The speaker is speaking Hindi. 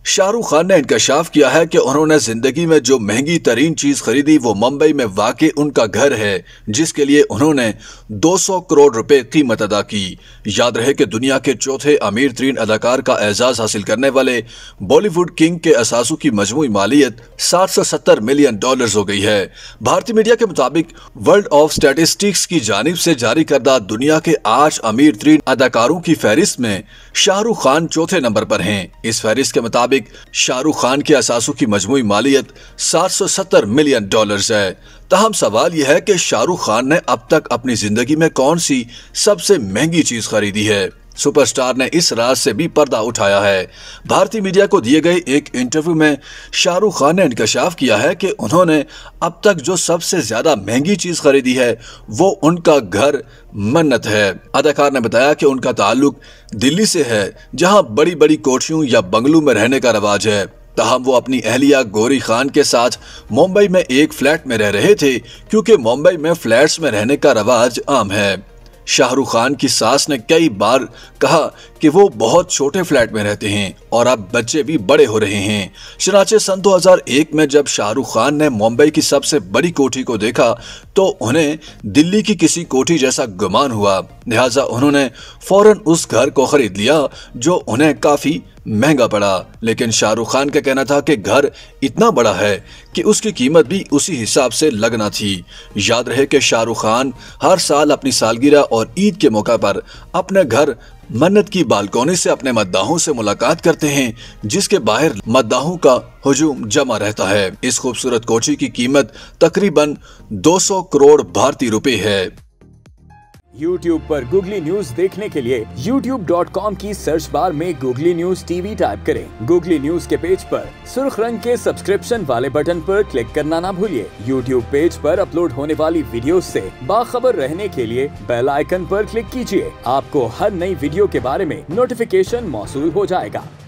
शाहरुख खान ने इंकशाफ किया है कि उन्होंने जिंदगी में जो महंगी तरीन चीज खरीदी वो मुंबई में वाकई उनका घर है, जिसके लिए उन्होंने 200 करोड़ रुपए कीमत अदा की। याद रहे कि दुनिया के चौथे अमीर तरीन अदाकार का एजाज हासिल करने वाले बॉलीवुड किंग के असासों की मजमूई मालियत 770 मिलियन डॉलर हो गई है। भारतीय मीडिया के मुताबिक वर्ल्ड ऑफ स्टैटिस्टिक्स की जानिब से जारी करदा दुनिया के 8 अमीर तरीन अदाकारों की फहरिस्त में शाहरुख खान चौथे नंबर पर हैं। इस फहरिस्त के मुताबिक शाहरुख खान के असासों की मजमूई मालियत 770 मिलियन डॉलर्स है। तहम सवाल यह है कि शाहरुख खान ने अब तक अपनी जिंदगी में कौन सी सबसे महंगी चीज खरीदी है। सुपरस्टार ने इस राज से भी पर्दा उठाया है। भारतीय मीडिया को दिए गए एक इंटरव्यू में शाहरुख खान ने इंकशाफ किया है कि उन्होंने अब तक जो सबसे ज्यादा महंगी चीज खरीदी है वो उनका घर मन्नत है। अदाकार ने बताया कि उनका ताल्लुक दिल्ली से है, जहां बड़ी बड़ी कोठियों या बंगलों में रहने का रवाज है। तहम वो अपनी अहलिया गौरी खान के साथ मुंबई में एक फ्लैट में रह रहे थे, क्योंकि मुंबई में फ्लैट्स में रहने का रवाज आम है। शाहरुख खान की सास ने कई बार कहा कि वो बहुत छोटे फ्लैट में रहते हैं और अब बच्चे भी बड़े हो रहे हैं। चनाचे सन 2001 में जब शाहरुख खान ने मुंबई की सबसे बड़ी कोठी को देखा तो उन्हें दिल्ली की किसी कोठी जैसा गुमान हुआ, लिहाजा उन्होंने फौरन उस घर को खरीद लिया जो उन्हें काफी महंगा पड़ा। लेकिन शाहरुख खान का कहना था कि घर इतना बड़ा है कि उसकी कीमत भी उसी हिसाब से लगना थी। याद रहे कि शाहरुख खान हर साल अपनी सालगिरह और ईद के मौका पर अपने घर मन्नत की बालकोनी से अपने मद्दाहों से मुलाकात करते हैं, जिसके बाहर मद्दाहों का हुजूम जमा रहता है। इस खूबसूरत कोठी की कीमत तकरीबन 200 करोड़ भारतीय रुपए है। YouTube पर गूगली न्यूज देखने के लिए youtube.com की सर्च बार में गूगली न्यूज टीवी टाइप करें। गूगली न्यूज के पेज पर सुर्ख रंग के सब्सक्रिप्शन वाले बटन पर क्लिक करना ना भूलिए। YouTube पेज पर अपलोड होने वाली वीडियोस से बाखबर रहने के लिए बेल आइकन पर क्लिक कीजिए। आपको हर नई वीडियो के बारे में नोटिफिकेशन मौसूल हो जाएगा।